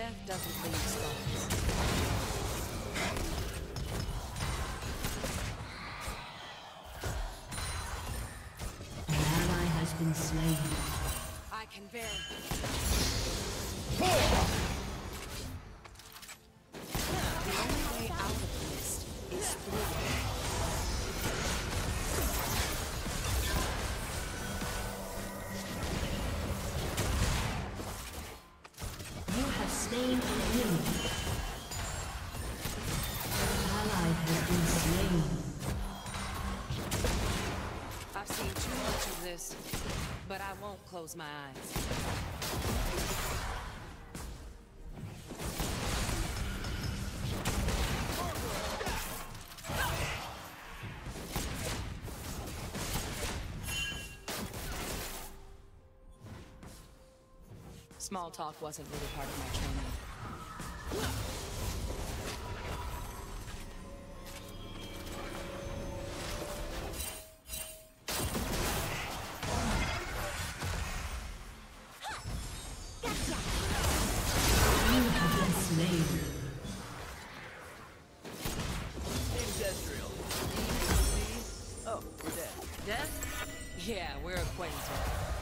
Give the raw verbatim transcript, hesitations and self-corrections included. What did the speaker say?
Death doesn't leave scars. An ally has been slain. I can bear it. The only way out of the mist is through it. You have slain an enemy. An ally has been slain. I've seen too much of this, but I won't close my eyes. Small talk wasn't really part of my training. You have been slain. Industrial. Oh, we're dead. Death? Yeah, we're acquainted.